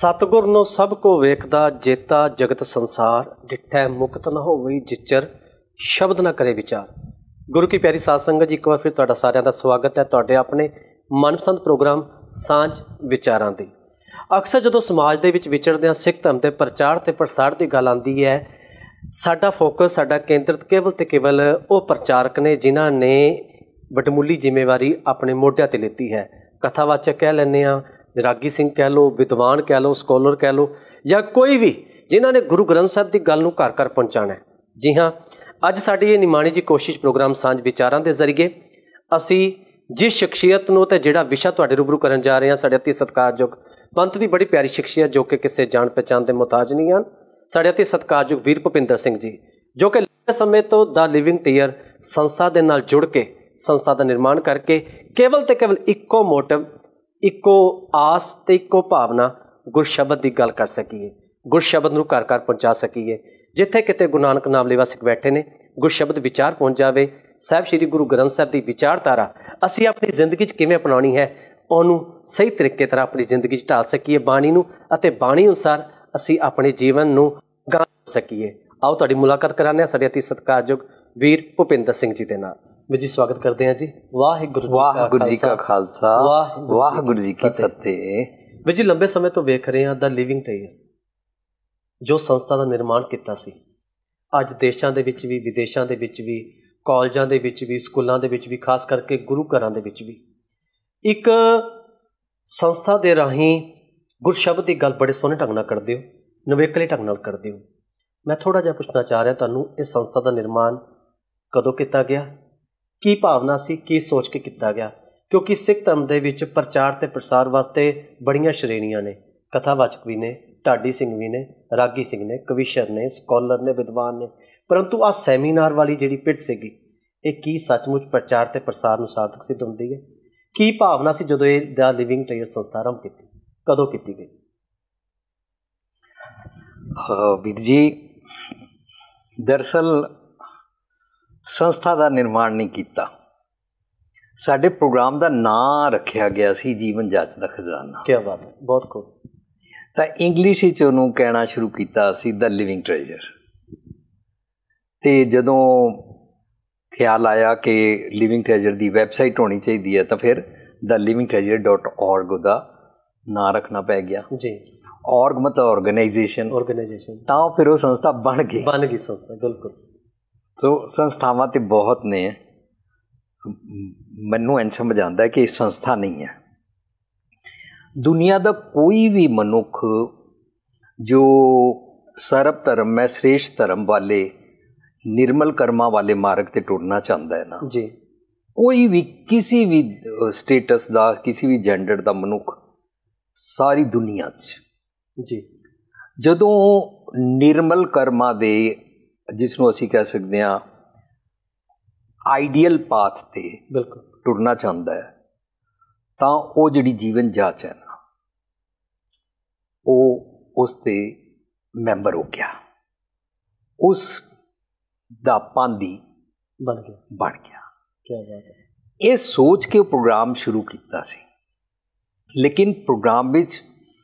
सतगुर नो सब को वेखदा जेता जगत संसार, डिठै मुक्त न होवई जिचर शब्द न करे विचार। गुरु की प्यारी साध संगत जी, एक बार फिर तुहाडा सारिਆਂ ਦਾ स्वागत है तुहाडे अपने मनपसंद प्रोग्राम सांझ विचारां दी। अक्सर जदों समाज दे विच विचरदे हां, सिख धर्म के प्रचार ते प्रसार की गल आंदी है, साडा फोकस साडा केंद्रित केवल ते केवल वो प्रचारक ने जिन्हां ने वडमूली जिम्मेवारी अपने मोढिਆਂ ते लिती है। कथावाचक कह लैंदे हां, रागी सिंह कह लो, विद्वान कह लो, स्कॉलर कह लो, या कोई भी जिन्होंने गुरु ग्रंथ साहब की गल नूं घर घर पहुँचाना है। जी हाँ, अज साडी ये निमाणी जी कोशिश प्रोग्राम सांझ विचारां के जरिए असी जिस शख्सियत नूं ते जिहड़ा विशा तुहाडे रूबरू करन जा रहे हैं, साडे अति सत्कारयोग पंथ की बड़ी प्यारी शख्सियत जो कि किसी जान पहचान के मुहताज नहीं हैं, साडे अति सत्कारयोग वीर भुपिंदर सिंह जी, जो कि लंबे समय तो द लिविंग टीयर संस्था के नाल जुड़ के संस्था का निर्माण करके केवल तो केवल इक्को मोटिव, इक्को आस ते इक्को भावना गुर शब्द की गल कर सकीए, गुर शब्द नूं घर घर पहुँचा सकीए। जिथे किते गुरु नानक नाम लेवा सिख बैठे ने, गुर शब्द विचार पहुँच जाए, साहिब श्री गुरु ग्रंथ साहब की विचारधारा असी अपनी जिंदगी किवें अपनानी है, उन्होंने सही तरीके तरह अपनी जिंदगी ढाल सकीए, बाणी नूं अते बाणी अनुसार असी अपने जीवन नूं गा सकीए। आओ तुहाडी मुलाकात कराने साडे अति सत्कारयोग वीर भुपिंदर सिंह जी के नाल। ਵੀਰ जी स्वागत करते हैं जी। वाहिगुरू जी का खालसा, वाहिगुरू जी की फतेह। ਵੀਰ जी, लंबे समय तो वेख रहे हैं द लिविंग टीयर जो संस्था का निर्माण किया सी, अज देशों के भी विदेशों के भी कॉलेजों के भी स्कूलों के भी खास करके गुरु घरों के भी एक संस्था के राही गुर शब्द की गल बड़े सोहने ढंग नाल करदे हो, नवेकले ढंग नाल करदे हो। मैं थोड़ा जिहा पुछना चाह रहा तुहानूं, इस संस्था का निर्माण कदों किया गया, की भावना सी, की सोच के किया गया? क्योंकि सिख धर्म के विच प्रचार ते प्रसार वास्ते बड़ियां श्रेणियां ने, कथावाचक भी ने, ढाडी सिंह भी ने, रागी सिंह ने, कविशर ने, स्कॉलर ने, विद्वान ने, परंतु आ सैमीनार वाली जिहड़ी पिड़ सीगी, ये की सचमुच प्रचार ते प्रसार नूं सार्थक सिद्ध हुंदी है? की भावना सी जदों ये द लिविंग टीयर संस्था आरंभ की, कदों की गई? वीर जी, दरअसल संस्था का निर्माण नहीं किया, साडे प्रोग्राम का नाम रखा गया सी जीवन जाच का खजाना। क्या बात है, बहुत खूब। तो इंग्लिश विच उहनूं कहना शुरू किया सी द लिविंग ट्रेजर। तो जदों ख्याल आया कि लिविंग ट्रेजर की वैबसाइट होनी चाहिए है, तो फिर द लिविंग ट्रेजर .org का नाम रखना पै गया जी। ऑर्ग मतलब ऑर्गेनाइजेशन, तो फिर वो संस्था बन गई संस्था। बिल्कुल। सो संस्थावां ते बहुत ने, मैनू इंज समझ आंदा है कि संस्था नहीं है। दुनिया का कोई भी मनुख जो सर्व धर्म है, श्रेष्ठ धर्म वाले, निर्मल कर्मा वाले मार्ग ते टुरना चाहता है ना जी, कोई भी किसी भी स्टेटस का, किसी भी जेंडर का मनुख सारी दुनिया जी, जदों निर्मल कर्मा दे, जिसनों असी कह सकते हैं आइडियल पाथ ते बिल्कुल टुरना चाहता है, तो वो जिहड़ी जीवन जाच है ना, वो उसते मैंबर हो गया, उस दा पांदी बन गया। क्या बात है। ये सोच के प्रोग्राम शुरू किया सी, लेकिन प्रोग्राम विच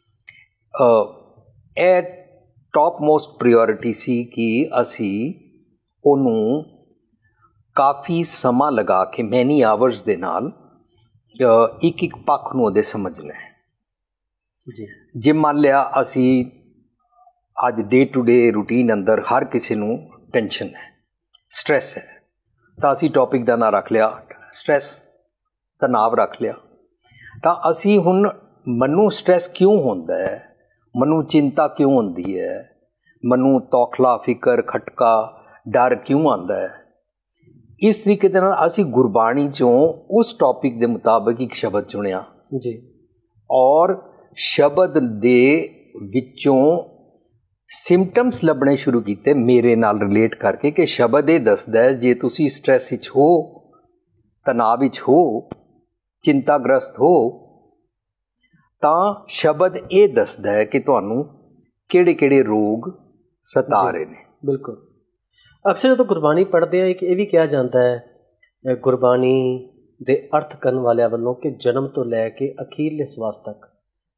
टॉप मोस्ट प्रायोरिटी सी कि असी उन्होंने काफ़ी समा लगा के मैनी आवर्स दे नाल एक एक पक्ष नूं उहदे समझना है जी। जे मान लिया असी अज डे टू डे रूटीन अंदर हर किसी नूं टेंशन है, स्ट्रैस है, तो असी टॉपिक का नाम रख लिया स्ट्रैस, तनाव रख लिया। तो असी हुण मनु स्ट्रैस क्यों होंदा है, मनु चिंता क्यों होंदी है, मनु तौखला, फिकर, खटका, डर क्यों आंदा है, इस तरीके दे नाल असी गुरबाणी चों उस टॉपिक के मुताबिक एक शब्द चुनिया जी, और शब्द दे विचों सिम्पटम्स लभने शुरू किए मेरे नाल रिलेट करके कि शब्द ये दसदा है जे तुसी स्ट्रैस विच हो, तनाव विच हो, चिंताग्रस्त हो, ਤਾਂ शब्द ये दसदा है कि तुहानूं किहड़े-किहड़े रोग सता रहे ने। बिल्कुल। अक्सर जो गुरबाणी पढ़ते हैं, एक ये भी कहा जाता है गुरबाणी दे अर्थ करन वालियां वल्लों कि जन्म तो लैके अखीरले सवास तक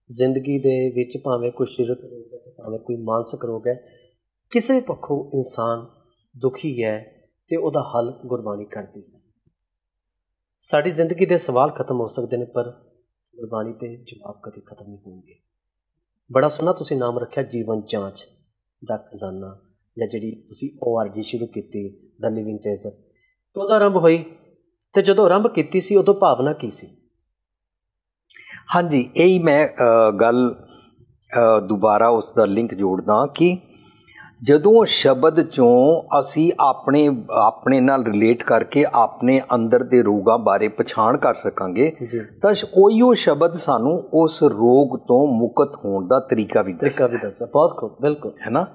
ਜ਼ਿੰਦਗੀ ਦੇ ਵਿੱਚ ਭਾਵੇਂ ਕੋਈ ਸਰੀਰਕ ਰੋਗ ਹੈ ਤੇ ਭਾਵੇਂ ਕੋਈ ਮਾਨਸਿਕ ਰੋਗ ਹੈ, ਕਿਸੇ ਵੀ ਪੱਖੋਂ ਇਨਸਾਨ ਦੁਖੀ ਹੈ ਤੇ ਉਹਦਾ ਹੱਲ ਗੁਰਬਾਣੀ ਕਰਦੀ ਹੈ। ਸਾਡੀ ਜ਼ਿੰਦਗੀ ਦੇ ਸਵਾਲ ਖਤਮ ਹੋ ਸਕਦੇ ਨੇ, ਪਰ ਗੁਰਬਾਣੀ ਦੇ ਜਵਾਬ ਕਦੇ ਖਤਮ ਨਹੀਂ ਹੋਣਗੇ। ਬੜਾ ਸੋਹਣਾ ਤੁਸੀਂ ਨਾਮ ਰੱਖਿਆ ਜੀਵਨ ਜਾਂਚ ਦਾ ਖਜ਼ਾਨਾ, ਜਾਂ ਜਿਹੜੀ ਤੁਸੀਂ ORG ਸ਼ੁਰੂ ਕੀਤੀ ਦਾ ਲਿਵਿੰਗ ਟ੍ਰੇਜ਼ਰ, ਕਦੋਂ ਆਰੰਭ ਹੋਈ ਤੇ ਜਦੋਂ ਆਰੰਭ ਕੀਤੀ ਸੀ ਉਦੋਂ ਭਾਵਨਾ ਕੀ ਸੀ? ਹਾਂਜੀ, ਇਹੀ ਮੈਂ ਗੱਲ ਦੁਬਾਰਾ ਉਸ ਦਾ ਲਿੰਕ ਜੋੜਦਾ ਕਿ ਜਦੋਂ ਸ਼ਬਦ 'ਚੋਂ ਅਸੀਂ ਆਪਣੇ ਨਾਲ ਰਿਲੇਟ ਕਰਕੇ ਆਪਣੇ ਅੰਦਰ ਦੇ ਰੋਗਾਂ ਬਾਰੇ ਪਛਾਣ ਕਰ ਸਕਾਂਗੇ ਤਾਂ ਉਹੀਓ ਸ਼ਬਦ ਸਾਨੂੰ ਉਸ ਰੋਗ ਤੋਂ ਮੁਕਤ ਹੋਣ ਦਾ ਤਰੀਕਾ ਵੀ ਦੱਸਦਾ। ਬਹੁਤ ਖੂਬ, ਬਿਲਕੁਲ, ਹੈ ਨਾ।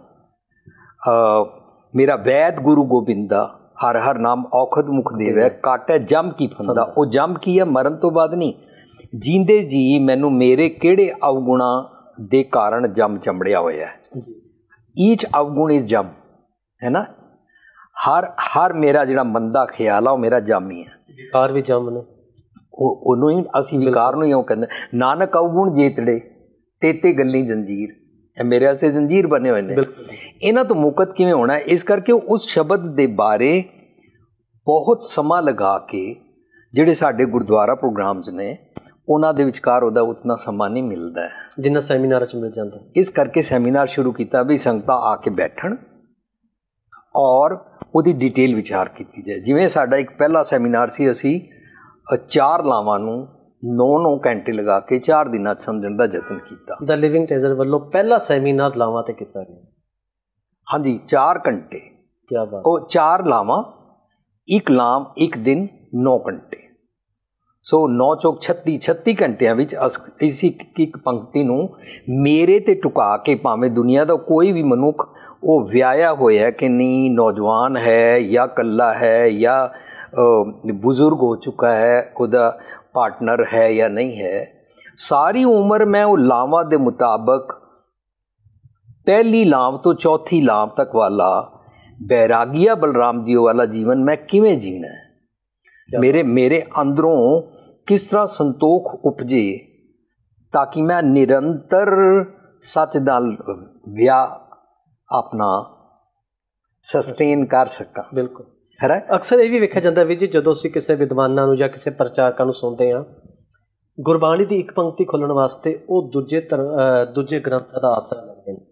ਮੇਰਾ ਵੈਦ ਗੁਰੂ ਗੋਬਿੰਦਾ, ਹਰ ਹਰ ਨਾਮ ਔਖਦ ਮੁਖ ਦੇਵੈ, ਕਾਟੈ ਜਮ ਕੀ ਫੰਦਾ। ਉਹ ਜਮ ਕੀ ਹੈ? ਮਰਨ ਤੋਂ ਬਾਅਦ ਨਹੀਂ, ਜੀਂਦੇ ਜੀ ਮੈਨੂੰ ਮੇਰੇ ਕਿਹੜੇ ਅਵਗੁਣਾ ਦੇ ਕਾਰਨ ਜਮ ਚੰਬੜਿਆ ਹੋਇਆ ਹੈ। ਈਚ ਅਵਗੁਣ ਇਜ਼ ਜਮ, ਹੈ ਨਾ। ਹਰ ਮੇਰਾ ਜਿਹੜਾ ਮੰਦਾ ਖਿਆਲ ਆ ਉਹ ਮੇਰਾ ਜਮ ਹੀ ਹੈ। ਵਿਕਾਰ ਵੀ ਜਮ ਨੇ, ਉਹਨੂੰ ਹੀ ਅਸੀਂ ਵਿਕਾਰ ਨੂੰ ਹੀ ਉਹ ਕਹਿੰਦੇ। ਨਾਨਕ ਅਵਗੁਣ ਜੇਤੜੇ ਤੇਤੇ ਗੱਲੀ ਜੰਜੀਰ, ਇਹ ਮੇਰੇ ਵਾਸਤੇ ਜੰਜੀਰ ਬਣੇ ਹੋਏ ਨੇ। ਇਹਨਾਂ ਤੋਂ ਮੁਕਤ ਕਿਵੇਂ ਹੋਣਾ? ਇਸ ਕਰਕੇ ਉਸ ਸ਼ਬਦ ਦੇ ਬਾਰੇ ਬਹੁਤ ਸਮਾਂ ਲਗਾ ਕੇ, ਜਿਹੜੇ ਸਾਡੇ ਗੁਰਦੁਆਰਾ ਪ੍ਰੋਗਰਾਮਸ ਨੇ ਉਹਨਾਂ ਦੇ ਵਿਚਕਾਰ ਉਹਦਾ ਉਤਨਾ ਸਮਾਂ ਨਹੀਂ ਮਿਲਦਾ ਜਿੰਨਾ ਸੈਮੀਨਾਰ 'ਚ ਮਿਲ ਜਾਂਦਾ। ਇਸ ਕਰਕੇ ਸੈਮੀਨਾਰ ਸ਼ੁਰੂ ਕੀਤਾ ਵੀ ਸੰਗਤਾਂ ਆ ਕੇ ਬੈਠਣ ਔਰ ਉਹਦੀ ਡਿਟੇਲ ਵਿਚਾਰ ਕੀਤੀ ਜਾਏ। ਜਿਵੇਂ ਸਾਡਾ ਇੱਕ ਪਹਿਲਾ ਸੈਮੀਨਾਰ ਸੀ, ਅਸੀਂ 4 ਲਾਵਾਂ ਨੂੰ 9 ਘੰਟੇ ਲਗਾ ਕੇ 4 ਦਿਨਾਂ 'ਚ ਸਮਝਣ ਦਾ ਯਤਨ ਕੀਤਾ। ਦਾ ਲਿਵਿੰਗ ਟ੍ਰੇਜ਼ਰ ਵੱਲੋਂ ਪਹਿਲਾ ਸੈਮੀਨਾਰ ਲਾਵਾਂ ਤੇ ਕੀਤਾ ਗਿਆ। ਹਾਂਜੀ, 4 ਘੰਟੇ। ਕੀ ਬਾਤ। ਉਹ 4 ਲਾਵਾਂ, ਇੱਕ ਲਾਮ ਇੱਕ ਦਿਨ 9 ਘੰਟੇ, ਸੋ 9 ਚੌਕ 36 ਘੰਟਿਆਂ ਵਿੱਚ ਅਸੀਂ ਇੱਕ ਪੰਕਤੀ ਨੂੰ ਮੇਰੇ ਤੇ ਟੁਕਾ ਕੇ, ਭਾਵੇਂ ਦੁਨੀਆ ਦਾ ਕੋਈ ਵੀ ਮਨੁੱਖ ਉਹ ਵਿਆਹਿਆ ਹੋਇਆ ਕਿ ਨਹੀਂ, ਨੌਜਵਾਨ ਹੈ ਜਾਂ ਇਕੱਲਾ ਹੈ ਜਾਂ ਬਜ਼ੁਰਗ ਹੋ ਚੁੱਕਾ ਹੈ, ਉਹਦਾ ਪਾਰਟਨਰ ਹੈ ਜਾਂ ਨਹੀਂ ਹੈ, ਸਾਰੀ ਉਮਰ ਮੈਂ ਉਹ ਲਾਵਾਂ ਦੇ ਮੁਤਾਬਕ ਪਹਿਲੀ ਲਾਮ ਤੋਂ ਚੌਥੀ ਲਾਮ ਤੱਕ ਵਾਲਾ ਬੈਰਾਗੀਆ ਬਲਰਾਮ ਜੀ ਵਾਲਾ ਜੀਵਨ ਮੈਂ ਕਿਵੇਂ ਜੀਣਾ ਹੈ। ਮੇਰੇ ਅੰਦਰੋਂ ਕਿਸ ਤਰ੍ਹਾਂ ਸੰਤੋਖ ਉਪਜੇ ਤਾਂ ਕਿ ਮੈਂ ਨਿਰੰਤਰ ਸੱਚ ਨਾਲ ਵਿਆਹ ਆਪਣਾ ਸਸਟੇਨ ਕਰ ਸਕਾਂ। ਬਿਲਕੁਲ ਹੈ। ਅਕਸਰ ਇਹ ਵੀ ਵੇਖਿਆ ਜਾਂਦਾ ਵੀ ਜੀ, ਜਦੋਂ ਅਸੀਂ ਕਿਸੇ ਵਿਦਵਾਨਾਂ ਨੂੰ ਜਾਂ ਕਿਸੇ ਪ੍ਰਚਾਰਕਾਂ ਨੂੰ ਸੁਣਦੇ ਹਾਂ, ਗੁਰਬਾਣੀ ਦੀ ਇੱਕ ਪੰਕਤੀ ਖੋਲ੍ਹਣ ਵਾਸਤੇ ਉਹ ਦੂਜੇ ਗ੍ਰੰਥਾਂ ਦਾ ਆਸਰਾ ਲੈਂਦੇ ਨੇ।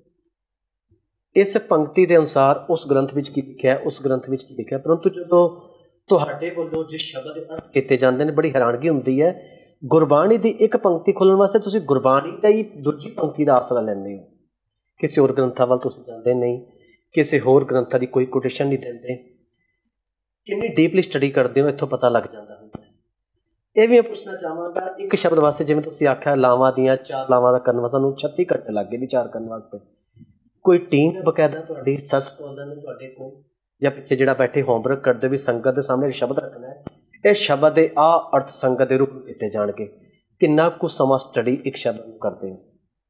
ਇਸ ਪੰਕਤੀ ਦੇ ਅਨੁਸਾਰ ਉਸ ਗ੍ਰੰਥ ਵਿੱਚ ਕੀ ਲਿਖਿਆ, ਉਸ ਗ੍ਰੰਥ ਵਿੱਚ ਕੀ ਲਿਖਿਆ, ਪਰੰਤੂ ਜਦੋਂ ਤੁਹਾਡੇ ਵੱਲੋਂ ਜਿਸ ਸ਼ਬਦ ਦੇ ਅਰਥ ਕੀਤੇ ਜਾਂਦੇ ਨੇ, ਬੜੀ ਹੈਰਾਨਗੀ ਹੁੰਦੀ ਹੈ। ਗੁਰਬਾਣੀ ਦੀ ਇੱਕ ਪੰਕਤੀ ਖੋਲ੍ਹਣ ਵਾਸਤੇ ਤੁਸੀਂ ਗੁਰਬਾਣੀ ਦਾ ਹੀ ਦੂਜੀ ਪੰਕਤੀ ਦਾ ਆਸਰਾ ਲੈਂਦੇ ਹੋ, ਕਿਸੇ ਹੋਰ ਗ੍ਰੰਥਾਂ ਵੱਲ ਤੁਸੀਂ ਜਾਂਦੇ ਨਹੀਂ, ਕਿਸੇ ਹੋਰ ਗ੍ਰੰਥਾਂ ਦੀ ਕੋਈ ਕੋਟੇਸ਼ਨ ਨਹੀਂ ਦਿੰਦੇ। ਕਿੰਨੀ ਡੀਪਲੀ ਸਟੱਡੀ ਕਰਦੇ ਹੋ, ਇੱਥੋਂ ਪਤਾ ਲੱਗ ਜਾਂਦਾ ਹੁੰਦਾ। ਇਹ ਵੀ ਮੈਂ ਪੁੱਛਣਾ ਚਾਹਾਂਗਾ, ਇੱਕ ਸ਼ਬਦ ਵਾਸਤੇ ਜਿਵੇਂ ਤੁਸੀਂ ਆਖਿਆ ਲਾਵਾਂ ਦੀਆਂ 4 ਲਾਵਾਂ ਦਾ ਕਰਨ ਵਾਸਤੇ ਸਾਨੂੰ 36 ਘੰਟੇ ਲੱਗ ਗਏ ਵਿਚਾਰ ਕਰਨ ਵਾਸਤੇ। ਕੋਈ ਟੀਮ ਬਕਾਇਦਾ ਤੁਹਾਡੀ ਸਰਚ ਕੋਲਰ ਨੇ ਤੁਹਾਡੇ ਕੋਲ, ਜਾਂ ਪਿੱਛੇ ਜਿਹੜਾ ਬੈਠੇ ਹੋਮਵਰਕ ਕਰਦੇ ਵੀ ਸੰਗਤ ਦੇ ਸਾਹਮਣੇ ਸ਼ਬਦ ਰੱਖਣਾ ਹੈ, ਇਹ ਸ਼ਬਦ ਦੇ ਅਰਥ ਸੰਗਤ ਦੇ ਰੂਪ ਨੂੰ ਕੀਤੇ ਜਾਣਗੇ, ਕਿੰਨਾ ਕੁ ਸਮਾਂ ਸਟੱਡੀ ਇੱਕ ਸ਼ਬਦ ਨੂੰ ਕਰਦੇ ਹੋ?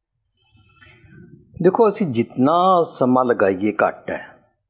ਦੇਖੋ, ਅਸੀਂ ਜਿੰਨਾ ਸਮਾਂ ਲਗਾਈਏ ਘੱਟ ਹੈ,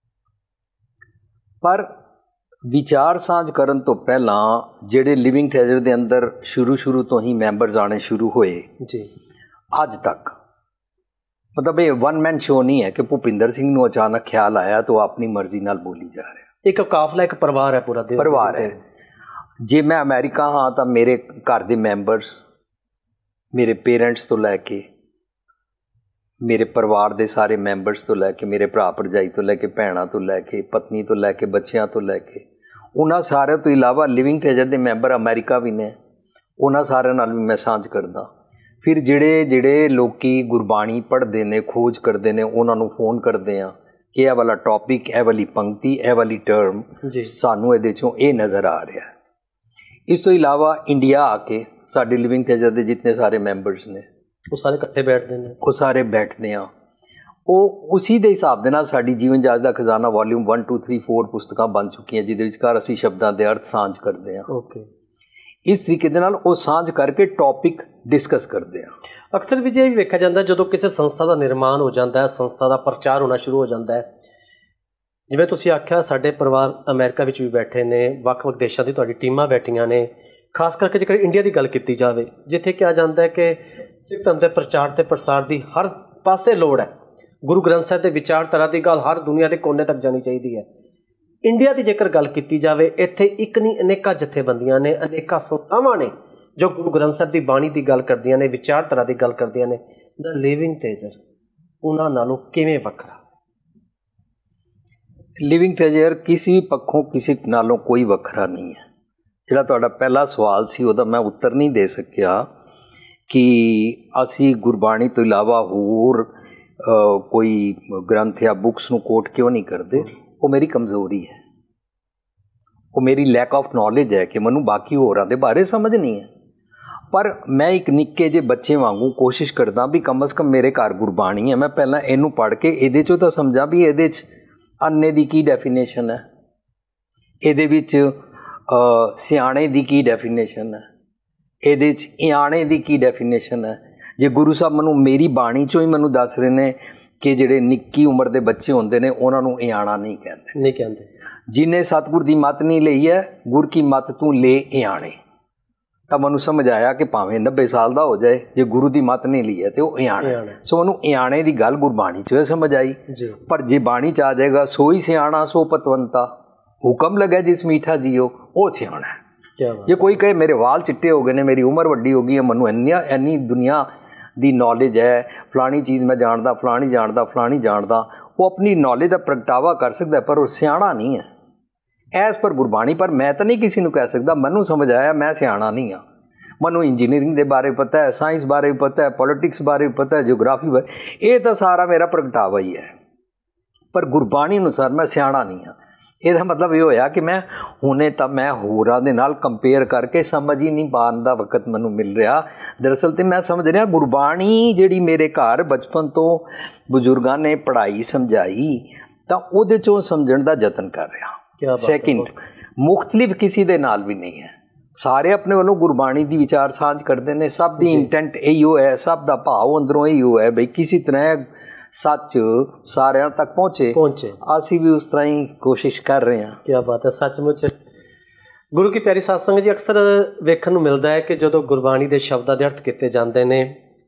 ਪਰ ਵਿਚਾਰ ਸਾਂਝ ਕਰਨ ਤੋਂ ਪਹਿਲਾਂ ਜਿਹੜੇ ਲਿਵਿੰਗ ਟ੍ਰੇਜ਼ਰ ਦੇ ਅੰਦਰ ਸ਼ੁਰੂ ਤੋਂ ਹੀ ਮੈਂਬਰਸ ਆਉਣੇ ਸ਼ੁਰੂ ਹੋਏ ਜੀ ਅੱਜ ਤੱਕ, ਮਤਲਬ ਇਹ ਵਨ ਮੈਨ ਸ਼ੋ ਨਹੀਂ ਹੈ ਕਿ ਭੁਪਿੰਦਰ ਸਿੰਘ ਨੂੰ ਅਚਾਨਕ ਖਿਆਲ ਆਇਆ ਤਾਂ ਉਹ ਆਪਣੀ ਮਰਜ਼ੀ ਨਾਲ ਬੋਲੀ ਜਾ ਰਿਹਾ। ਇੱਕ ਕਾਫਲਾ, ਇੱਕ ਪਰਿਵਾਰ ਹੈ, ਪੂਰਾ ਪਰਿਵਾਰ ਹੈ। ਜੇ ਮੈਂ ਅਮਰੀਕਾ ਹਾਂ ਤਾਂ ਮੇਰੇ ਘਰ ਦੇ ਮੈਂਬਰਸ, ਮੇਰੇ ਪੇਰੈਂਟਸ ਤੋਂ ਲੈ ਕੇ, ਮੇਰੇ ਪਰਿਵਾਰ ਦੇ ਸਾਰੇ ਮੈਂਬਰਸ ਤੋਂ ਲੈ ਕੇ, ਮੇਰੇ ਭਰਾ ਭਰਜਾਈ ਤੋਂ ਲੈ ਕੇ, ਭੈਣਾਂ ਤੋਂ ਲੈ ਕੇ, ਪਤਨੀ ਤੋਂ ਲੈ ਕੇ, ਬੱਚਿਆਂ ਤੋਂ ਲੈ ਕੇ, ਉਹਨਾਂ ਸਾਰਿਆਂ ਤੋਂ ਇਲਾਵਾ ਲਿਵਿੰਗ ਟ੍ਰੇਜ਼ਰ ਦੇ ਮੈਂਬਰ ਅਮਰੀਕਾ ਵੀ ਨੇ, ਉਹਨਾਂ ਸਾਰਿਆਂ ਨਾਲ ਵੀ ਮੈਂ ਸਾਂਝ ਕਰਦਾ। ਫਿਰ ਜਿਹੜੇ ਲੋਕੀ ਗੁਰਬਾਣੀ ਪੜ੍ਹਦੇ ਨੇ, ਖੋਜ ਕਰਦੇ ਨੇ, ਉਹਨਾਂ ਨੂੰ ਫੋਨ ਕਰਦੇ ਆ ਕਿ ਇਹ ਵਾਲਾ ਟੌਪਿਕ, ਇਹ ਵਾਲੀ ਪੰਕਤੀ, ਇਹ ਵਾਲੀ ਟਰਮ ਸਾਨੂੰ ਇਹਦੇ 'ਚੋਂ ਇਹ ਨਜ਼ਰ ਆ ਰਿਹਾ। ਇਸ ਤੋਂ ਇਲਾਵਾ ਇੰਡੀਆ ਆ ਕੇ ਸਾਡੇ ਲਿਵਿੰਗ ਟ੍ਰੇਜ਼ਰ ਦੇ ਜਿੰਨੇ ਸਾਰੇ ਮੈਂਬਰਸ ਨੇ ਉਹ ਸਾਰੇ ਇਕੱਠੇ ਬੈਠਦੇ ਨੇ, ਉਹ ਸਾਰੇ ਬੈਠਦੇ ਆ। ਉਹ ਉਸੀ ਦੇ ਹਿਸਾਬ ਦੇ ਨਾਲ ਸਾਡੀ ਜੀਵਨ ਜਾਚ ਦਾ ਖਜ਼ਾਨਾ ਵੋਲਿਊਮ 1 2 3 4 ਪੁਸਤਕਾਂ ਬਣ ਚੁੱਕੀਆਂ, ਜਿਹਦੇ ਵਿਚਕਾਰ ਅਸੀਂ ਸ਼ਬਦਾਂ ਦੇ ਅਰਥ ਸਾਂਝ ਕਰਦੇ ਹਾਂ। ਓਕੇ, ਇਸ ਤਰੀਕੇ ਦੇ ਨਾਲ ਉਹ ਸਾਂਝ ਕਰਕੇ ਟੌਪਿਕ ਡਿਸਕਸ ਕਰਦੇ ਆ। ਅਕਸਰ ਵੀ ਇਹ ਵੀ ਵੇਖਿਆ ਜਾਂਦਾ, ਜਦੋਂ ਕਿਸੇ ਸੰਸਥਾ ਦਾ ਨਿਰਮਾਣ ਹੋ ਜਾਂਦਾ ਹੈ, ਸੰਸਥਾ ਦਾ ਪ੍ਰਚਾਰ ਹੋਣਾ ਸ਼ੁਰੂ ਹੋ ਜਾਂਦਾ ਹੈ, ਜਿਵੇਂ ਤੁਸੀਂ ਆਖਿਆ ਸਾਡੇ ਪਰਿਵਾਰ ਅਮਰੀਕਾ ਵਿੱਚ ਵੀ ਬੈਠੇ ਨੇ, ਵੱਖ-ਵੱਖ ਦੇਸ਼ਾਂ ਦੀ ਤੁਹਾਡੀ ਟੀਮਾਂ ਬੈਠੀਆਂ ਨੇ, ਖਾਸ ਕਰਕੇ ਜੇਕਰ ਇੰਡੀਆ ਦੀ ਗੱਲ ਕੀਤੀ ਜਾਵੇ, ਜਿੱਥੇ ਕਿਹਾ ਜਾਂਦਾ ਹੈ ਕਿ ਸਿੱਖ ਧਰਮ ਦੇ ਪ੍ਰਚਾਰ ਤੇ ਪ੍ਰਸਾਰ ਦੀ ਹਰ ਪਾਸੇ ਲੋੜ ਹੈ। ਗੁਰੂ ਗ੍ਰੰਥ ਸਾਹਿਬ ਦੇ ਵਿਚਾਰਧਾਰਾ ਦੀ ਗੱਲ ਹਰ ਦੁਨੀਆ ਦੇ ਕੋਨੇ ਤੱਕ ਜਾਣੀ ਚਾਹੀਦੀ ਹੈ। ਇੰਡੀਆ ਦੀ ਜੇਕਰ ਗੱਲ ਕੀਤੀ ਜਾਵੇ, ਇੱਥੇ ਇੱਕ ਨਹੀਂ ਅਨੇਕਾਂ ਜਥੇਬੰਦੀਆਂ ਨੇ, ਅਨੇਕਾਂ ਸੰਸਥਾਵਾਂ ਨੇ ਜੋ ਗੁਰੂ ਗ੍ਰੰਥ ਸਾਹਿਬ ਦੀ ਬਾਣੀ ਦੀ ਗੱਲ ਕਰਦੀਆਂ ਨੇ, ਵਿਚਾਰਧਾਰਾ ਦੀ ਗੱਲ ਕਰਦੀਆਂ ਨੇ। ਦ ਲਿਵਿੰਗ ਟ੍ਰੇਜਰ ਉਹਨਾਂ ਨਾਲੋਂ ਕਿਵੇਂ ਵੱਖਰਾ? ਲਿਵਿੰਗ ਟ੍ਰੇਜਰ ਕਿਸੇ ਵੀ ਪੱਖੋਂ ਕਿਸੇ ਨਾਲੋਂ ਕੋਈ ਵੱਖਰਾ ਨਹੀਂ ਹੈ। ਜਿਹੜਾ ਤੁਹਾਡਾ ਪਹਿਲਾ ਸਵਾਲ ਸੀ ਉਹਦਾ ਮੈਂ ਉੱਤਰ ਨਹੀਂ ਦੇ ਸਕਿਆ ਕਿ ਅਸੀਂ ਗੁਰਬਾਣੀ ਤੋਂ ਇਲਾਵਾ ਹੋਰ ਕੋਈ ਗ੍ਰੰਥ ਜਾਂ ਬੁੱਕਸ ਨੂੰ ਕੋਟ ਕਿਉਂ ਨਹੀਂ ਕਰਦੇ। ਉਹ ਮੇਰੀ ਕਮਜ਼ੋਰੀ ਹੈ, ਉਹ ਮੇਰੀ ਲੈਕ ਆਫ ਨੌਲੇਜ ਹੈ ਕਿ ਮੈਨੂੰ ਬਾਕੀ ਹੋਰਾਂ ਦੇ ਬਾਰੇ ਸਮਝ ਨਹੀਂ ਹੈ। ਪਰ ਮੈਂ ਇੱਕ ਨਿੱਕੇ ਜਿਹੇ ਬੱਚੇ ਵਾਂਗੂ ਕੋਸ਼ਿਸ਼ ਕਰਦਾ ਵੀ ਕਮ ਸੇ ਕਮ ਮੇਰੇ ਘਰ ਗੁਰਬਾਣੀ ਹੈ, ਮੈਂ ਪਹਿਲਾਂ ਇਹਨੂੰ ਪੜ੍ਹ ਕੇ ਇਹਦੇ 'ਚੋਂ ਤਾਂ ਸਮਝਾਂ ਵੀ ਇਹਦੇ 'ਚ ਅੰਨੇ ਦੀ ਕੀ ਡੈਫੀਨੇਸ਼ਨ ਹੈ, ਇਹਦੇ ਵਿੱਚ ਸਿਆਣੇ ਦੀ ਕੀ ਡੈਫੀਨੇਸ਼ਨ ਹੈ, ਇਹਦੇ 'ਚ ਇਆਣੇ ਦੀ ਕੀ ਡੈਫੀਨੇਸ਼ਨ ਹੈ। ਜੇ ਗੁਰੂ ਸਾਹਿਬ ਮੈਨੂੰ ਮੇਰੀ ਬਾਣੀ 'ਚੋਂ ਹੀ ਮੈਨੂੰ ਦੱਸ ਰਹੇ ਨੇ ਕਿ ਜਿਹੜੇ ਨਿੱਕੀ ਉਮਰ ਦੇ ਬੱਚੇ ਹੁੰਦੇ ਨੇ ਉਹਨਾਂ ਨੂੰ ਇਆਣਾ ਨਹੀਂ ਕਹਿੰਦੇ। ਜਿਹਨੇ ਸਤਿਗੁਰ ਦੀ ਮੱਤ ਨਹੀਂ ਲਈ ਹੈ, ਗੁਰ ਕੀ ਮੱਤ ਤੂੰ ਲੈ ਇਆਣੇ, ਤਾਂ ਮੈਨੂੰ ਸਮਝ ਆਇਆ ਕਿ ਭਾਵੇਂ 90 ਸਾਲ ਦਾ ਹੋ ਜਾਏ, ਜੇ ਗੁਰੂ ਦੀ ਮੱਤ ਨਹੀਂ ਲਈ ਹੈ ਤੇ ਉਹ ਇਆਣਾ। ਸੋ ਮੈਨੂੰ ਇਆਣੇ ਦੀ ਗੱਲ ਗੁਰਬਾਣੀ 'ਚ ਸਮਝ ਆਈ। ਪਰ ਜੇ ਬਾਣੀ 'ਚ ਆ ਜਾਏਗਾ ਸੋਈ ਸਿਆਣਾ ਸੋ ਪਤਵੰਤਾ, ਹੁਕਮ ਲੱਗਾ ਜਿਸ ਮੀਠਾ ਜੀਓ, ਉਹ ਸਿਆਣਾ ਹੈ। ਜੇ ਕੋਈ ਕਹੇ ਮੇਰੇ ਵਾਲ ਚਿੱਟੇ ਹੋ ਗਏ ਨੇ, ਮੇਰੀ ਉਮਰ ਵੱਡੀ ਹੋ ਗਈ ਹੈ, ਮੈਨੂੰ ਇੰਨੀ ਦੁਨੀਆ ਦੀ ਨੌਲੇਜ ਹੈ, ਫਲਾਣੀ ਚੀਜ਼ ਮੈਂ ਜਾਣਦਾ, ਫਲਾਣੀ ਜਾਣਦਾ, ਉਹ ਆਪਣੀ ਨੌਲੇਜ ਦਾ ਪ੍ਰਗਟਾਵਾ ਕਰ ਸਕਦਾ, ਪਰ ਉਹ ਸਿਆਣਾ ਨਹੀਂ ਹੈ ਐਸ ਪਰ ਗੁਰਬਾਣੀ। ਪਰ ਮੈਂ ਤਾਂ ਨਹੀਂ ਕਿਸੇ ਨੂੰ ਕਹਿ ਸਕਦਾ ਮੈਨੂੰ ਸਮਝ ਆਇਆ, ਮੈਂ ਸਿਆਣਾ ਨਹੀਂ ਹਾਂ। ਮੈਨੂੰ ਇੰਜੀਨੀਅਰਿੰਗ ਦੇ ਬਾਰੇ ਪਤਾ ਹੈ, ਸਾਇੰਸ ਬਾਰੇ ਵੀ ਪਤਾ ਹੈ, ਪੋਲੀਟਿਕਸ ਬਾਰੇ ਵੀ ਪਤਾ ਹੈ, ਜਿਓਗ੍ਰਾਫੀ ਬਾਰੇ, ਇਹ ਤਾਂ ਸਾਰਾ ਮੇਰਾ ਪ੍ਰਗਟਾਵਾ ਹੀ ਹੈ। ਪਰ ਗੁਰਬਾਣੀ ਅਨੁਸਾਰ ਮੈਂ ਸਿਆਣਾ ਨਹੀਂ ਹਾਂ। ਇਹਦਾ ਮਤਲਬ ਇਹ ਹੋਇਆ ਕਿ ਮੈਂ ਹੁਣੇ ਤਾਂ ਮੈਂ ਹੋਰਾਂ ਦੇ ਨਾਲ ਕੰਪੇਅਰ ਕਰਕੇ ਸਮਝ ਹੀ ਨਹੀਂ ਪਾਉਣ ਦਾ ਵਕਤ ਮੈਨੂੰ ਮਿਲ ਰਿਹਾ। ਦਰਅਸਲ ਤੇ ਮੈਂ ਸਮਝ ਰਿਹਾ ਗੁਰਬਾਣੀ ਜਿਹੜੀ ਮੇਰੇ ਘਰ ਬਚਪਨ ਤੋਂ ਬਜ਼ੁਰਗਾਂ ਨੇ ਪੜ੍ਹਾਈ ਸਮਝਾਈ, ਤਾਂ ਉਹਦੇ 'ਚੋਂ ਸਮਝਣ ਦਾ ਯਤਨ ਕਰ ਰਿਹਾ। ਸੈਕਿੰਡ, ਮੁਖਤਲਿਫ ਕਿਸੇ ਦੇ ਨਾਲ ਵੀ ਨਹੀਂ ਹੈ, ਸਾਰੇ ਆਪਣੇ ਵੱਲੋਂ ਗੁਰਬਾਣੀ ਦੀ ਵਿਚਾਰ ਸਾਂਝ ਕਰਦੇ ਨੇ। ਸਭ ਦੀ ਇੰਟੈਂਟ ਇਹੀ ਹੈ, ਸਭ ਦਾ ਭਾਵ ਅੰਦਰੋਂ ਇਹੀ ਹੈ ਬਈ ਕਿਸੇ ਤਰ੍ਹਾਂ ਸੱਚ ਸਾਰਿਆਂ ਤੱਕ ਪਹੁੰਚੇ। ਅਸੀਂ ਵੀ ਉਸ ਤਰ੍ਹਾਂ ਹੀ ਕੋਸ਼ਿਸ਼ ਕਰ ਰਹੇ ਹਾਂ। ਕੀ ਬਾਤ ਹੈ। ਸੱਚਮੁੱਚ ਗੁਰੂ ਕੀ ਪਿਆਰੀ ਸਾਧ ਸੰਗਤ ਜੀ, ਅਕਸਰ ਵੇਖਣ ਨੂੰ ਮਿਲਦਾ ਹੈ ਕਿ ਜਦੋਂ ਗੁਰਬਾਣੀ ਦੇ ਸ਼ਬਦਾਂ ਦੇ ਅਰਥ ਕੀਤੇ ਜਾਂਦੇ ਨੇ,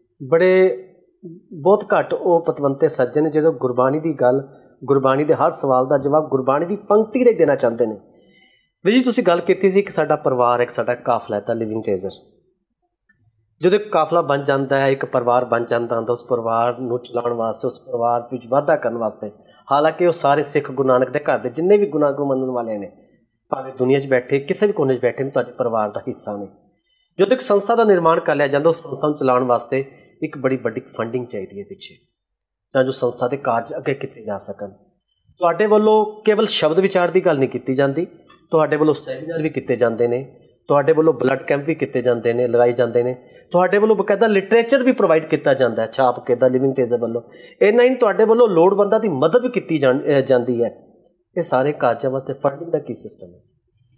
ਬਹੁਤ ਘੱਟ ਉਹ ਪਤਵੰਤੇ ਸੱਜਣ ਨੇ ਜਦੋਂ ਗੁਰਬਾਣੀ ਦੀ ਗੱਲ, ਗੁਰਬਾਣੀ ਦੇ ਹਰ ਸਵਾਲ ਦਾ ਜਵਾਬ ਗੁਰਬਾਣੀ ਦੀ ਪੰਕਤੀ ਦੇ ਦੇਣਾ ਚਾਹੁੰਦੇ ਨੇ। ਵੀ ਜੀ ਤੁਸੀਂ ਗੱਲ ਕੀਤੀ ਸੀ ਕਿ ਸਾਡਾ ਪਰਿਵਾਰ, ਇੱਕ ਸਾਡਾ ਕਾਫਲਾ ਹੈ, ਲਿਵਿੰਗ ਟ੍ਰੇਜਰ। ਜਦੋਂ ਇੱਕ ਕਾਫਲਾ ਬਣ ਜਾਂਦਾ ਹੈ, ਇੱਕ ਪਰਿਵਾਰ ਬਣ ਜਾਂਦਾ ਹੁੰਦਾ, ਉਸ ਪਰਿਵਾਰ ਨੂੰ ਚਲਾਉਣ ਵਾਸਤੇ, ਉਸ ਪਰਿਵਾਰ ਵਿੱਚ ਵਾਧਾ ਕਰਨ ਵਾਸਤੇ, ਹਾਲਾਂਕਿ ਉਹ ਸਾਰੇ ਸਿੱਖ ਗੁਰੂ ਨਾਨਕ ਦੇ ਘਰ ਦੇ ਜਿੰਨੇ ਵੀ ਗੁਰੂ ਮੰਨਣ ਵਾਲੇ ਨੇ, ਭਾਵੇਂ ਦੁਨੀਆ 'ਚ ਬੈਠੇ ਕਿਸੇ ਵੀ ਕੋਨੇ 'ਚ ਬੈਠੇ ਨੇ, ਤੁਹਾਡੇ ਪਰਿਵਾਰ ਦਾ ਹਿੱਸਾ ਨੇ। ਜਦੋਂ ਇੱਕ ਸੰਸਥਾ ਦਾ ਨਿਰਮਾਣ ਕਰ ਲਿਆ ਜਾਂਦਾ, ਉਸ ਸੰਸਥਾ ਨੂੰ ਚਲਾਉਣ ਵਾਸਤੇ ਇੱਕ ਬੜੀ ਵੱਡੀ ਫੰਡਿੰਗ ਚਾਹੀਦੀ ਹੈ ਪਿੱਛੇ, ਤਾਂ ਜੋ ਸੰਸਥਾ ਦੇ ਕਾਰਜ ਅੱਗੇ ਕੀਤੇ ਜਾ ਸਕਣ। ਤੁਹਾਡੇ ਵੱਲੋਂ ਕੇਵਲ ਸ਼ਬਦ ਵਿਚਾਰ ਦੀ ਗੱਲ ਨਹੀਂ ਕੀਤੀ ਜਾਂਦੀ, ਤੁਹਾਡੇ ਵੱਲੋਂ ਸੈਮੀਨਾਰ ਵੀ ਕੀਤੇ ਜਾਂਦੇ ਨੇ, ਤੁਹਾਡੇ ਵੱਲੋਂ ਬਲੱਡ ਕੈਂਪ ਵੀ ਕੀਤੇ ਜਾਂਦੇ ਨੇ, ਲਗਾਏ ਜਾਂਦੇ ਨੇ, ਤੁਹਾਡੇ ਵੱਲੋਂ ਬਕਾਇਦਾ ਲਿਟਰੇਚਰ ਵੀ ਪ੍ਰੋਵਾਈਡ ਕੀਤਾ ਜਾਂਦਾ ਹੈ ਛਾਪ ਕੇ ਦਾ ਲਿਵਿੰਗ ਟ੍ਰੇਜਰ ਵੱਲੋਂ। ਇੰਨਾ ਹੀ ਤੁਹਾਡੇ ਵੱਲੋਂ ਲੋੜਵੰਦਾਂ ਦੀ ਮਦਦ ਵੀ ਕੀਤੀ ਜਾਂਦੀ ਹੈ। ਇਹ ਸਾਰੇ ਕਾਰਜਾਂ ਵਾਸਤੇ ਫੰਡਿੰਗ ਦਾ ਕੀ ਸਿਸਟਮ ਹੈ?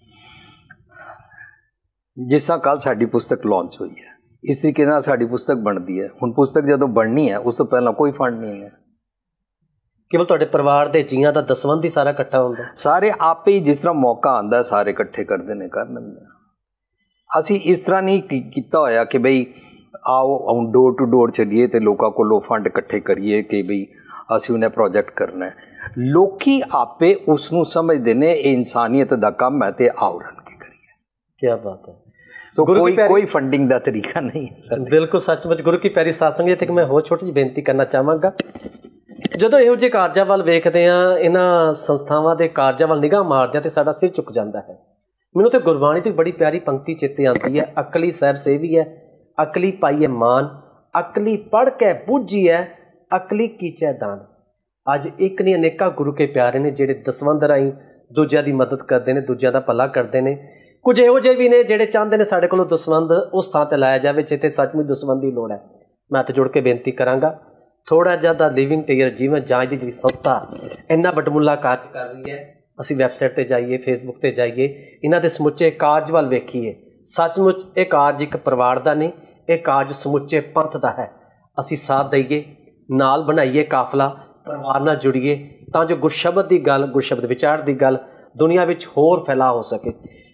ਜਿਸ ਤਰ੍ਹਾਂ ਕੱਲ੍ਹ ਸਾਡੀ ਪੁਸਤਕ ਲਾਂਚ ਹੋਈ ਹੈ, ਇਸ ਤਰੀਕੇ ਨਾਲ ਸਾਡੀ ਪੁਸਤਕ ਬਣਦੀ ਹੈ। ਹੁਣ ਪੁਸਤਕ ਜਦੋਂ ਬਣਨੀ ਹੈ, ਉਸ ਤੋਂ ਪਹਿਲਾਂ ਕੋਈ ਫੰਡ ਨਹੀਂ ਹੈ। ਕੇਵਲ ਤੁਹਾਡੇ ਪਰਿਵਾਰ ਦੇ ਜੀਆਂ ਦਾ ਦਸਵੰਧ ਹੀ ਸਾਰਾ ਇਕੱਠਾ ਹੁੰਦਾ? ਸਾਰੇ ਆਪੇ ਹੀ ਜਿਸ ਤਰ੍ਹਾਂ ਮੌਕਾ ਆਉਂਦਾ ਸਾਰੇ ਇਕੱਠੇ ਕਰਦੇ ਨੇ, ਕਰ ਲੈਂਦੇ। ਅਸੀਂ ਇਸ ਤਰ੍ਹਾਂ ਨਹੀਂ ਕੀਤਾ ਹੋਇਆ ਕਿ ਬਈ ਆਓ ਹੁਣ ਡੋਰ ਟੂ ਡੋਰ ਚੱਲੀਏ ਅਤੇ ਲੋਕਾਂ ਕੋਲੋਂ ਫੰਡ ਇਕੱਠੇ ਕਰੀਏ ਕਿ ਬਈ ਅਸੀਂ ਉਹਨੇ ਪ੍ਰੋਜੈਕਟ ਕਰਨਾ ਹੈ। ਲੋਕੀ ਆਪੇ ਉਸ ਨੂੰ ਸਮਝਦੇ ਨੇ ਇਹ ਇਨਸਾਨੀਅਤ ਦਾ ਕੰਮ ਹੈ ਅਤੇ ਆਓ ਰਲ ਕੇ ਕਰੀਏ। ਕੀ ਬਾਤ ਹੈ। ਸੋ ਕੋਈ ਫੰਡਿੰਗ ਦਾ ਤਰੀਕਾ ਨਹੀਂ ਹੈ। ਬਿਲਕੁਲ ਸੱਚਮੁੱਚ ਗੁਰੂ ਕੀ ਪਿਆਰੀ ਸਾਧ ਸੰਗਤ, ਇੱਥੇ ਮੈਂ ਹੋਰ ਛੋਟੀ ਜਿਹੀ ਬੇਨਤੀ ਕਰਨਾ ਚਾਹਾਂਗਾ। ਜਦੋਂ ਇਹੋ ਜਿਹੇ ਕਾਰਜਾਂ ਵੱਲ ਵੇਖਦੇ ਹਾਂ, ਇਹਨਾਂ ਸੰਸਥਾਵਾਂ ਦੇ ਕਾਰਜਾਂ ਵੱਲ ਨਿਗਾਹ ਮਾਰਦੇ ਹਾਂ ਤਾਂ ਸਾਡਾ ਸਿਰ ਝੁਕ ਜਾਂਦਾ ਹੈ। ਮੈਨੂੰ ਤਾਂ ਗੁਰਬਾਣੀ ਦੀ ਬੜੀ ਪਿਆਰੀ ਪੰਕਤੀ ਚੇਤੇ ਆਉਂਦੀ ਹੈ, ਅਕਲੀ ਸਾਹਿਬ ਸੇਵੀ ਹੈ, ਅਕਲੀ ਪਾਈਏ ਮਾਨ, ਅਕਲੀ ਪੜ੍ਹ ਕੇ ਬੁੱਝੀਐ, ਅਕਲੀ ਕੀਚੈ ਦਾਨ। ਅੱਜ ਇੱਕ ਨਹੀਂ ਅਨੇਕਾਂ ਗੁਰੂ ਕੇ ਪਿਆਰੇ ਨੇ ਜਿਹੜੇ ਦਸਵੰਧ ਰਾਹੀਂ ਦੂਜਿਆਂ ਦੀ ਮਦਦ ਕਰਦੇ ਨੇ, ਦੂਜਿਆਂ ਦਾ ਭਲਾ ਕਰਦੇ ਨੇ। ਕੁਝ ਇਹੋ ਜਿਹੇ ਵੀ ਨੇ ਜਿਹੜੇ ਚਾਹੁੰਦੇ ਨੇ ਸਾਡੇ ਕੋਲੋਂ ਦਸਵੰਧ ਉਸ ਥਾਂ 'ਤੇ ਲਾਇਆ ਜਾਵੇ ਜਿੱਥੇ ਸੱਚਮੁੱਚ ਦਸਵੰਧ ਦੀ ਲੋੜ ਹੈ। ਮੈਂ ਹੱਥ ਜੋੜ ਕੇ ਬੇਨਤੀ ਕਰਾਂਗਾ, ਥੋੜ੍ਹਾ ਜਿਹਾ ਦਾ ਲਿਵਿੰਗ ਟ੍ਰੇਜਰ ਜੀਵਨ ਜਾਂਚ ਦੀ ਜਿਹੜੀ ਸੰਸਥਾ ਇੰਨਾ ਵੱਡਮੁੱਲਾ ਕਾਰਜ ਕਰ ਰਹੀ ਹੈ, ਅਸੀਂ ਵੈਬਸਾਈਟ 'ਤੇ ਜਾਈਏ, ਫੇਸਬੁੱਕ 'ਤੇ ਜਾਈਏ, ਇਹਨਾਂ ਦੇ ਸਮੁੱਚੇ ਕਾਰਜ ਵੱਲ ਵੇਖੀਏ। ਸੱਚਮੁੱਚ ਇਹ ਕਾਰਜ ਇੱਕ ਪਰਿਵਾਰ ਦਾ ਨਹੀਂ, ਇਹ ਕਾਰਜ ਸਮੁੱਚੇ ਪੰਥ ਦਾ ਹੈ। ਅਸੀਂ ਸਾਥ ਦਈਏ, ਨਾਲ ਬਣਾਈਏ ਕਾਫਲਾ, ਪਰਿਵਾਰ ਨਾਲ ਜੁੜੀਏ, ਤਾਂ ਜੋ ਗੁਰਸ਼ਬਦ ਦੀ ਗੱਲ, ਗੁਰਸ਼ਬਦ ਵਿਚਾਰ ਦੀ ਗੱਲ ਦੁਨੀਆ ਵਿੱਚ ਹੋਰ ਫੈਲਾਅ ਹੋ ਸਕੇ।